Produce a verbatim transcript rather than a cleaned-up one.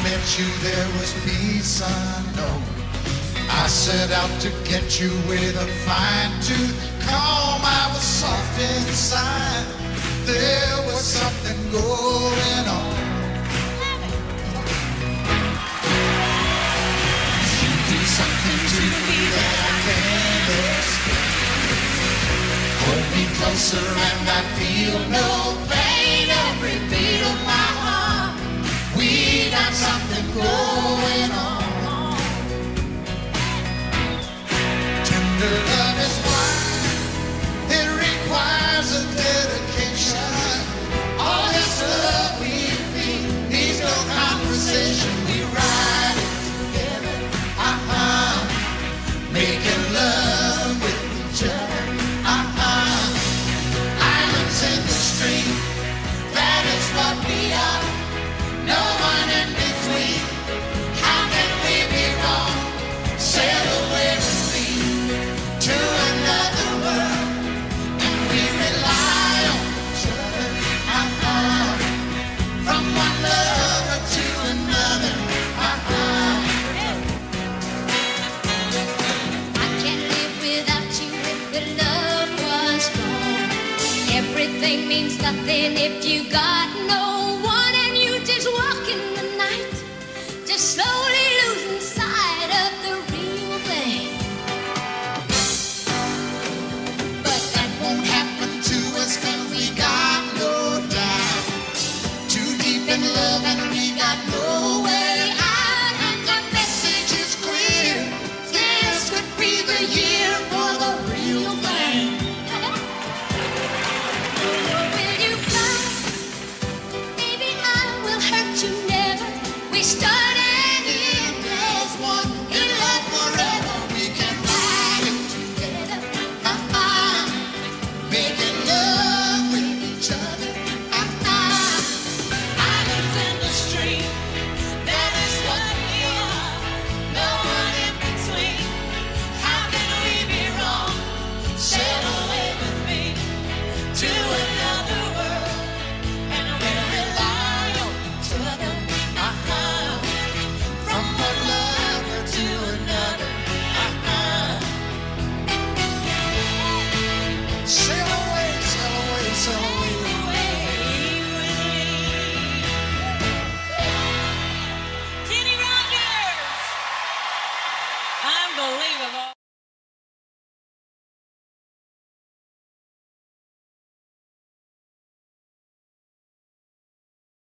met you, there was peace unknown. I set out to get you with a fine tooth comb. I was soft inside. There was something going on. You do something to me that I can't explain. Hold me closer and I feel no pain. Every beat of my heart, we got something going on. Tender love is blind. It requires a dedication. All this love we feel needs no conversation. We ride it together, uh-huh, making love with each other, uh-huh. Islands in the stream, that is what we are. No one in between. How can we be wrong? Sail away with me to another world, and we rely on each other, uh-huh. From one lover to another, uh-huh. I can't live without you if the love was gone. Everything means nothing if you got no one, and you just walk in the night, just slowly losing sight of the real thing. But that won't happen to us, 'cause we got no doubt. Too deep in love and